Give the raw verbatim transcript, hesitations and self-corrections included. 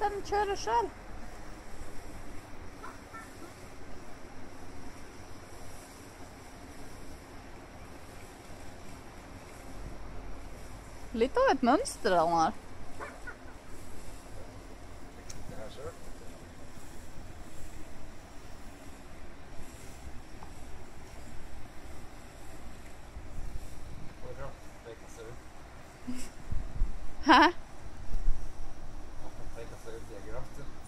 Den kjører selv. Litt av et mønster han har. Det her selv. Det er bra. Det kan se ut. Hæ? Det kan se ut diagram til.